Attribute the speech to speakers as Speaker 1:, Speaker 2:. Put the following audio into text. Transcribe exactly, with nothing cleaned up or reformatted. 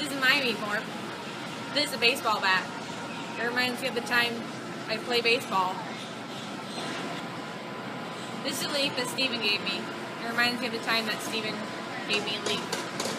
Speaker 1: This is my Meep Morp. This is a baseball bat. It reminds me of the time I play baseball. This is a leaf that Steven gave me. It reminds me of the time that Steven gave me a leaf.